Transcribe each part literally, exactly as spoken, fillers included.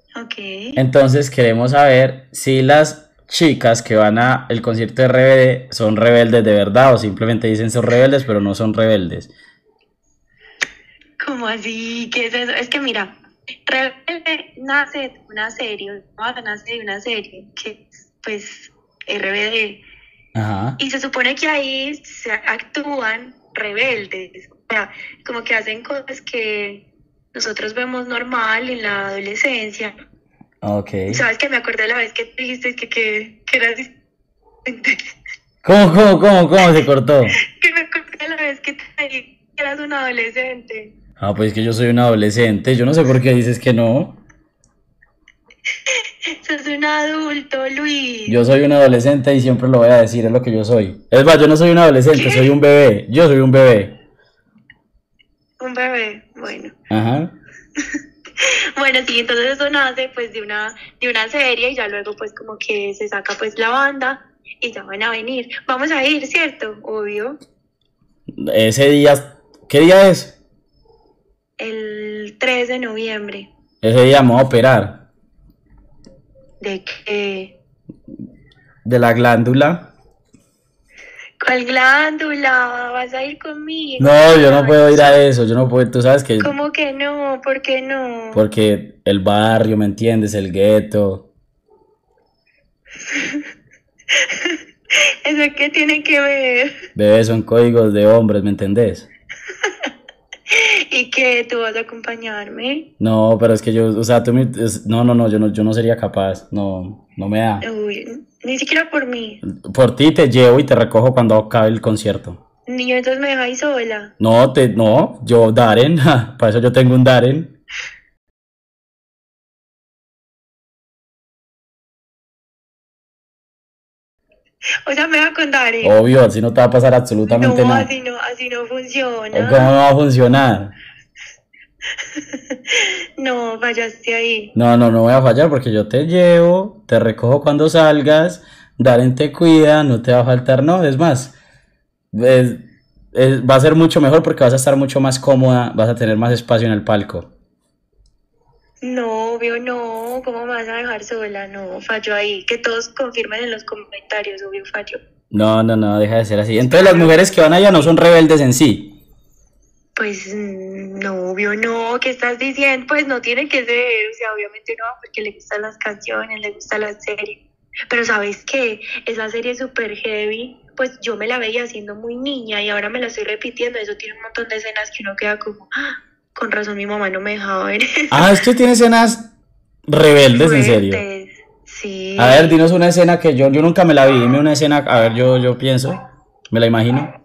Ok. Entonces queremos saber si las chicas que van a el concierto de R B D son rebeldes de verdad o simplemente dicen son rebeldes pero no son rebeldes. ¿Cómo así? ¿Qué es eso? Es que mira, Rebelde nace de una serie, Mata nace de una serie que es, pues, R B D. Ajá. Y se supone que ahí se actúan rebeldes, o sea, como que hacen cosas que nosotros vemos normal en la adolescencia. Ok. ¿Sabes que me acordé de la vez que tú dijiste que, que, que eras disistente? ¿Cómo, cómo, cómo, cómo se cortó? Que me acordé de la vez que te dije que eras un adolescente. Ah, pues que yo soy un adolescente. Yo no sé por qué dices que no. Sos un adulto, Luis. Yo soy un adolescente y siempre lo voy a decir, es lo que yo soy. Es más, yo no soy un adolescente, soy un ¿Qué? bebé. Yo soy un bebé. Un bebé. Bueno. Ajá. Bueno, sí, entonces eso nace pues de una, de una serie y ya luego pues como que se saca pues la banda y ya van a venir. Vamos a ir, ¿cierto? Obvio. Ese día, ¿qué día es? El tres de noviembre. Ese día me voy a operar ¿De qué? de la glándula. ¿Cuál glándula? ¿Vas a ir conmigo? No, yo no puedo ir a Chacho. eso, yo no puedo, tú sabes que, ¿Cómo que no? ¿Por qué no? porque el barrio, ¿me entiendes? El gueto. ¿Eso qué tiene que ver? Bebé, son códigos de hombres, ¿me entendés? ¿Y qué? ¿Tú vas a acompañarme? No, pero es que yo, o sea, tú me, es- no, no, no, yo no, yo no sería capaz, no, no me da. Uy, ni siquiera por mí. Por ti te llevo y te recojo cuando acabe el concierto. Ni entonces me dejáis sola. No, te, no, yo Darren, ja, para eso yo tengo un Darren. O sea, me va a contar, ¿eh? Obvio, así no te va a pasar absolutamente No, nada. así no, así no ¿O cómo no funciona. va a funcionar? No, fallaste ahí. No, no, no voy a fallar porque yo te llevo, te recojo cuando salgas, Darren te cuida, no te va a faltar, no, es más, es- es- va a ser mucho mejor porque vas a estar mucho más cómoda, vas a tener más espacio en el palco. No, obvio, no. ¿Cómo me vas a dejar sola? No, falló ahí. Que todos confirmen en los comentarios, obvio, falló. No, no, no, deja de ser así. Entonces las Claro, mujeres que van allá no son rebeldes en sí. pues mm, no, obvio, no. ¿Qué estás diciendo? Pues no tiene que ser. O sea, obviamente no, porque le gustan las canciones, le gusta la serie. Pero ¿sabes qué? Esa serie es súper heavy. Pues yo me la veía siendo muy niña y ahora me la estoy repitiendo. Eso tiene un montón de escenas que uno queda como, "Ah, con razón mi mamá no me dejaba ver eso". Ah, es que tiene escenas rebeldes, en serio. Fuertes, A ver, sí. dinos una escena que yo, yo nunca me la vi, dime una escena, a ver, yo, yo pienso, me la imagino.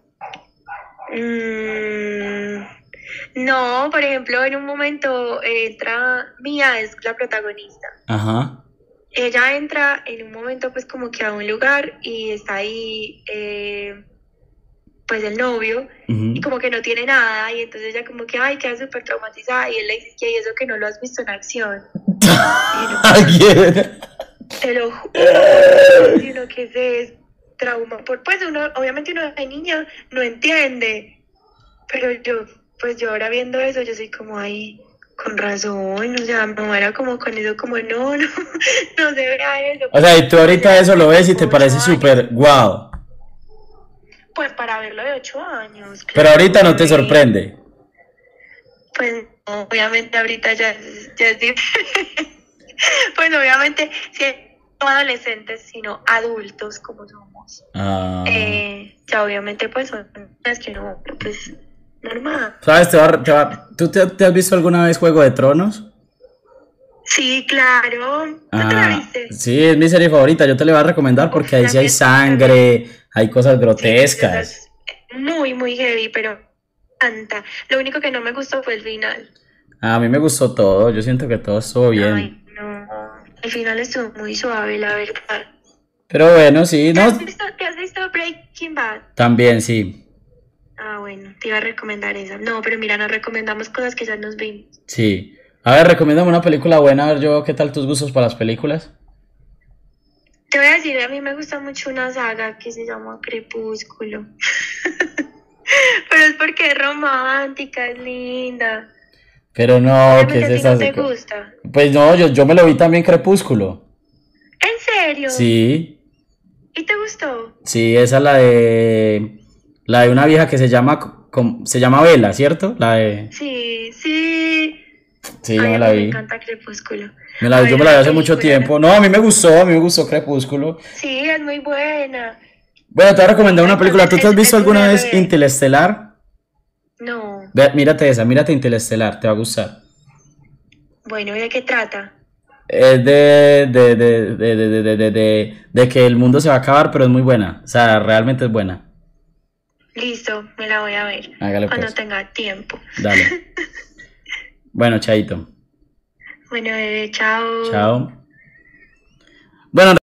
Mm, no, por ejemplo, en un momento entra Mía, es la protagonista. Ajá. Ella entra en un momento pues como que a un lugar y está ahí eh, pues el novio y Ujú. como que no tiene nada y entonces ella como que ay queda súper traumatizada y él le dice que "¿Y eso que no lo has visto en acción?". Y uno como, ¿Quién? te lo juro, y uno que se trauma por pues uno obviamente uno de niña no entiende, pero yo pues yo ahora viendo eso yo soy como ay con razón, o sea, mi mamá era como con eso como no, no, no se vea eso, O sea, y tú pues ahorita era eso lo pues ves y te ocho parece años, súper guau. pues para verlo de ocho años, Pero claro, ahorita no te bebé, sorprende. pues no, obviamente ahorita ya, es- ya es diferente, pues obviamente si no adolescentes sino adultos como somos, Ah. eh, ya obviamente pues son las que no, pues normal. ¿Sabes? Te va- te va- ¿Tú te, te has visto alguna vez Juego de Tronos? Sí, claro, ¿tú te la Ah, viste? sí, es mi serie favorita. Yo te la voy a recomendar porque Uf, ahí la sí hay mía también. sangre, hay cosas Sí, esa grotescas. es muy, muy heavy, pero tanta. Lo único que no me gustó fue el final. A mí me gustó todo. Yo siento que todo estuvo Ay, bien. no. El final estuvo muy suave, la verdad. Pero bueno, sí, ¿Te no. has visto, te has visto Breaking Bad? También sí. Ah, bueno, te iba a recomendar esa. No, pero mira, nos recomendamos cosas que ya nos vimos. Sí. A ver, recomiéndame una película buena. A ver, yo, ¿qué tal tus gustos para las películas? Te voy a decir, a mí me gusta mucho una saga que se llama Crepúsculo. Pero es porque es romántica, es linda. Pero no, ¿qué Obviamente es a ti esa? no te gusta. Pues no, yo, yo me lo vi también Crepúsculo. ¿En serio? Sí, ¿Y te gustó? sí, esa es la de la de una vieja que se llama co- com- se llama Bella, ¿cierto? La de Sí, sí. sí, yo Ay, me a la mí me vi. encanta Crepúsculo. Me A la, yo ver, me la vi una hace mucho película. tiempo. No, a mí me gustó, a mí me gustó Crepúsculo. Sí, es muy buena. Bueno, te voy a recomendar una película. Entonces, ¿Tú te has es, visto es alguna una vez re... Interestelar? No. Ve, mírate esa, mírate Interestelar, te va a gustar. Bueno, ¿y de qué trata? Es de, de, de, de, de, de, de, de, de- de que el mundo se va a acabar, pero es muy buena. O sea, realmente es buena. Listo, me la voy a ver Hágale cuando pues. tenga tiempo. Dale. Bueno, chaito. Bueno, bebé, chao. Chao. Bueno,